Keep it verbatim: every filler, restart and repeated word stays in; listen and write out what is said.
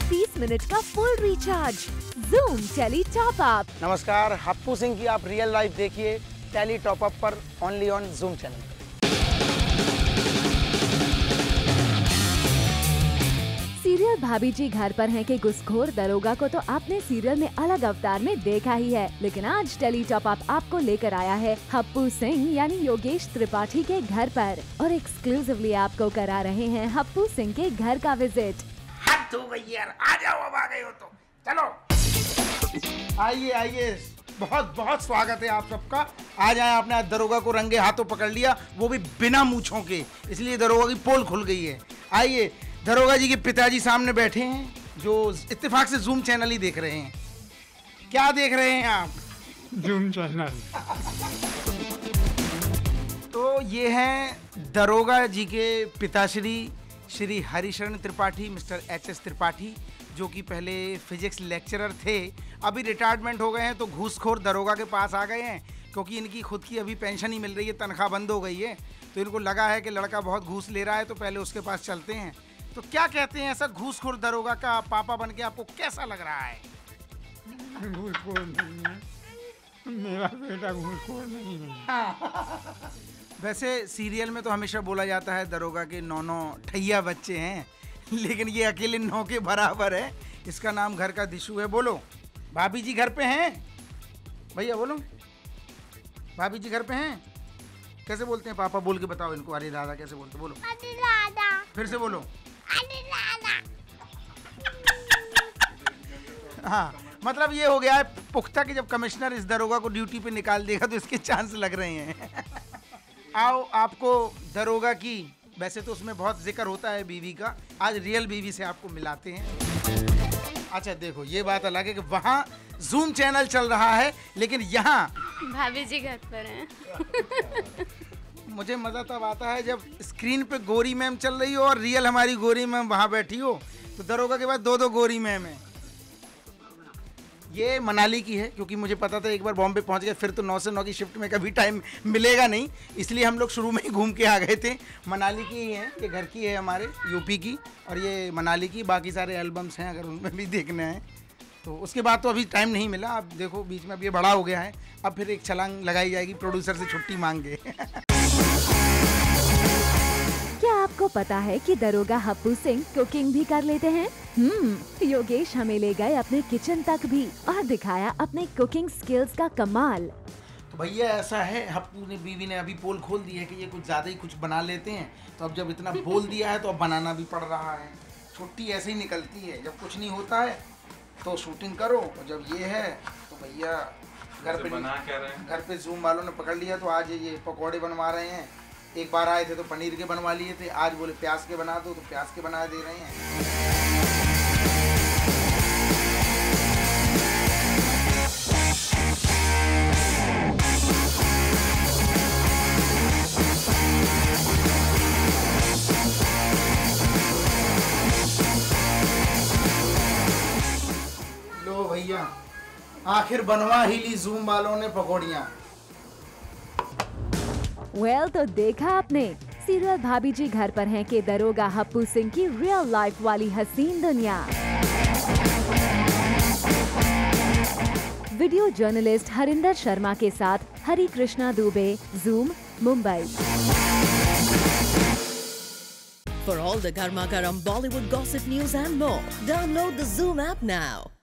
तीस मिनट का full recharge. Zoom tele top up. नमस्कार, हप्पू सिंह की आप रियल लाइफ देखिए टेली टॉप अप पर, only on Zoom channel. Serial Bhabhi ji घर पर हैं के घुसखोर दरोगा को तो आपने सीरियल में अलग अवतार में देखा ही है, लेकिन आज टेली टॉप अप आपको लेकर आया है हप्पू सिंह यानी योगेश त्रिपाठी के घर पर, और एक्सक्लूसिवली आपको करा रहे हैं हप्पू सिंह के घर का विजिट। हद हो गई यार, आ जाओ, अब आ गए हो तो चलो। आइए आइए, बहुत बहुत स्वागत है आप सबका। आ जाए, आपने आज दरोगा को रंगे हाथों पकड़ लिया, वो भी बिना मूंछों के, इसलिए दरोगा की पोल खुल गई है। आइए, दरोगा जी के पिताजी सामने बैठे हैं, जो इत्तेफाक से जूम चैनल ही देख रहे हैं। क्या देख रहे हैं आप? Zoom channel. तो ये हैं दरोगा जी के पिताश्री Shri Harisharan Tripathi, mister H S Tripathi, जो कि पहले फिजिक्स लेक्चरर थे, अभी रिटायरमेंट हो गए हैं, तो घूसखोर दरोगा के पास आ गए हैं, क्योंकि इनकी खुद की अभी पेंशन ही मिल रही है, तनख्वाह बंद हो गई है। तो इनको लगा है कि लड़का बहुत घूस ले रहा है, तो पहले उसके पास चलते हैं। तो क्या कहते हैं, ऐसा घूसखोर दरोगा का पापा बन के आपको कैसा लग रहा है? घूसखोर नहीं है, मेरा बेटा घूसखोर नहीं है। वैसे सीरियल में तो हमेशा बोला जाता है दरोगा के नौ नौ ठैया बच्चे हैं, लेकिन ये अकेले नौ के बराबर है। इसका नाम घर का दिशु है। बोलो, भाभी जी घर पे हैं? भैया बोलो, भाभी जी घर पे हैं? कैसे बोलते हैं पापा? बोल के बताओ इनको। अरे दादा कैसे बोलते? बोलो। अरे दादा। फिर से बोलो। अरे दादा। हाँ, मतलब ये हो गया है पुख्ता कि जब कमिश्नर इस दरोगा को ड्यूटी पे निकाल देगा तो इसके चांस लग रहे हैं। आओ, आपको दरोगा की, वैसे तो उसमें बहुत जिक्र होता है बीवी का, आज रियल बीवी से आपको मिलाते हैं। अच्छा देखो, ये बात अलग है कि वहाँ जूम चैनल चल रहा है, लेकिन यहाँ भाभी जी घर पर हैं। मुझे मज़ा तब आता है जब स्क्रीन पे गोरी मैम चल रही हो और रियल हमारी गोरी मैम वहाँ बैठी हो। तो दरोगा के बाद दो दो गोरी मैम है। ये मनाली की है, क्योंकि मुझे पता था एक बार बॉम्बे पहुंच गए फिर तो नौ से नौ की शिफ्ट में कभी टाइम मिलेगा नहीं, इसलिए हम लोग शुरू में ही घूम के आ गए थे। मनाली की ही है, ये घर की है हमारे यूपी की, और ये मनाली की। बाकी सारे एल्बम्स हैं, अगर उनमें भी देखना है तो। उसके बाद तो अभी टाइम नहीं मिला। अब देखो, बीच में अब ये बड़ा हो गया है, अब फिर एक छलांग लगाई जाएगी प्रोड्यूसर से छुट्टी मांग के। क्या आपको पता है कि दरोगा हप्पू सिंह कुकिंग भी कर लेते हैं? हम्म, योगेश हमें ले गए अपने किचन तक भी और दिखाया अपने कुकिंग स्किल्स का कमाल। तो भैया ऐसा है, हप्पू ने, बीवी ने अभी पोल खोल दी है कि ये कुछ ज़्यादा ही कुछ बना लेते हैं, तो अब जब इतना बोल दिया है तो अब बनाना भी पड़ रहा है। छुट्टी ऐसे ही निकलती है, जब कुछ नहीं होता है तो शूटिंग करो, और जब ये है तो भैया घर पे बना क्या रहे हैं? घर पे जूम वालों ने पकड़ लिया, तो आज ये पकौड़े बनवा रहे हैं। एक बार आए थे तो पनीर के बनवा लिए थे, आज बोले प्याज के बना दो, तो प्याज के बना दे रहे हैं। लो भैया, आखिर बनवा ही ली जूम वालों ने पकौड़ियाँ। वेल well, तो देखा आपने, सीरियल भाभी जी घर पर हैं के दरोगा हप्पू सिंह की रियल लाइफ वाली हसीन दुनिया। वीडियो जर्नलिस्ट हरिंदर शर्मा के साथ Hari Krishna Dubey, Zoom, Mumbai. For all the Garma Garam Bollywood gossip news and more, download the Zoom app now.